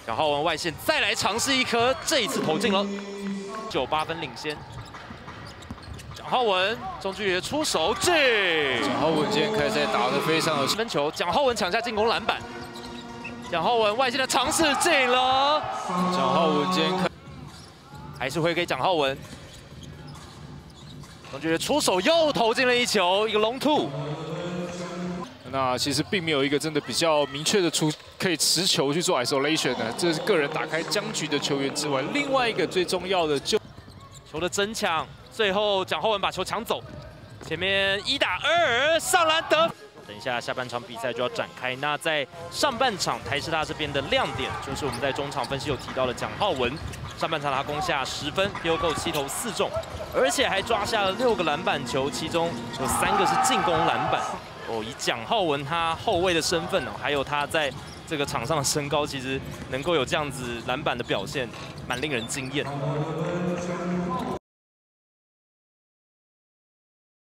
蒋浩文外线再来尝试一颗，这一次投进了，98分领先。蒋浩文中距离的出手进， 蒋浩文今天开赛打得非常的分球，蒋浩文抢下进攻篮板，蒋浩文外线的尝试进了， 蒋浩文今天还是回给蒋浩文，中距离的出手又投进了一球，一个long two。 那其实并没有一个真的比较明确的可以持球去做 isolation 的，这是个人打开僵局的球员之外，另外一个最重要的就球的争抢，最后蒋浩文把球抢走，前面1打2上篮得。等一下下半场比赛就要展开，那在上半场台师大这边的亮点就是我们在中场分析有提到的蒋浩文，上半场他攻下10分 ，field goal 7投4中，而且还抓下了6个篮板球，其中有3个是进攻篮板。 哦，以蒋浩文他后卫的身份哦，还有他在这个场上的身高，其实能够有这样子篮板的表现，蛮令人惊艳。